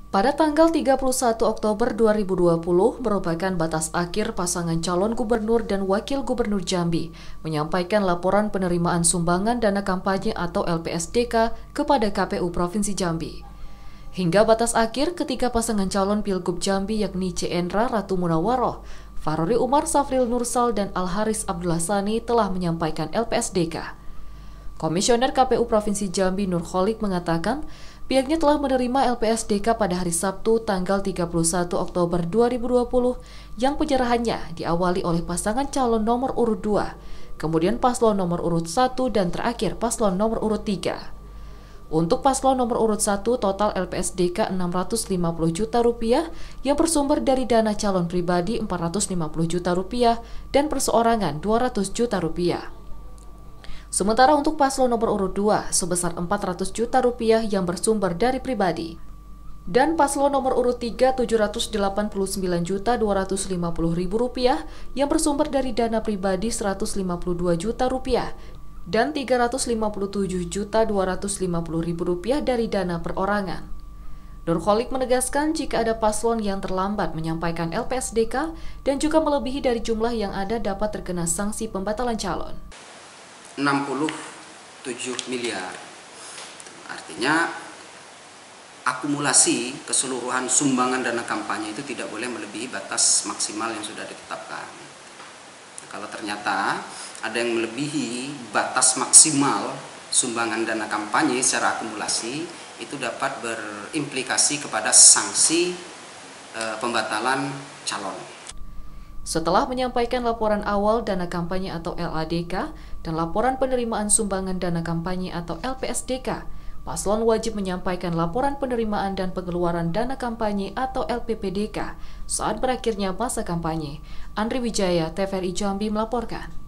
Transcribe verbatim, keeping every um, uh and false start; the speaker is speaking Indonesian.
Pada tanggal tiga puluh satu Oktober dua ribu dua puluh merupakan batas akhir pasangan calon gubernur dan wakil gubernur Jambi menyampaikan laporan penerimaan sumbangan dana kampanye atau L P S D K kepada K P U Provinsi Jambi. Hingga batas akhir, ketiga pasangan calon Pilgub Jambi yakni C. Endra Ratu Munawaroh, Farori Umar Safril Nursal, dan Al-Haris Abdullah Sani telah menyampaikan L P S D K. Komisioner K P U Provinsi Jambi Nurholik mengatakan, pihaknya telah menerima L P S D K pada hari Sabtu tanggal tiga puluh satu Oktober dua ribu dua puluh yang penyerahannya diawali oleh pasangan calon nomor urut dua, kemudian paslon nomor urut satu, dan terakhir paslon nomor urut tiga. Untuk paslon nomor urut satu, total L P S D K enam ratus lima puluh juta rupiah yang bersumber dari dana calon pribadi empat ratus lima puluh juta rupiah dan perseorangan dua ratus juta rupiah. Sementara untuk paslon nomor urut dua sebesar empat ratus juta rupiah yang bersumber dari pribadi. Dan paslon nomor urut tiga tujuh ratus delapan puluh sembilan juta dua ratus lima puluh ribu rupiah yang bersumber dari dana pribadi seratus lima puluh dua juta rupiah dan tiga ratus lima puluh tujuh juta dua ratus lima puluh ribu rupiah dari dana perorangan. Nurholik menegaskan jika ada paslon yang terlambat menyampaikan L P S D K dan juga melebihi dari jumlah yang ada dapat terkena sanksi pembatalan calon. enam puluh tujuh miliar. Artinya akumulasi keseluruhan sumbangan dana kampanye itu tidak boleh melebihi batas maksimal yang sudah ditetapkan. Nah, kalau ternyata ada yang melebihi batas maksimal sumbangan dana kampanye secara akumulasi, itu dapat berimplikasi kepada sanksi e, pembatalan calon. Setelah menyampaikan laporan awal dana kampanye atau L A D K dan laporan penerimaan sumbangan dana kampanye atau L P S D K, paslon wajib menyampaikan laporan penerimaan dan pengeluaran dana kampanye atau L P P D K saat berakhirnya masa kampanye. Andri Wijaya, T V R I Jambi melaporkan.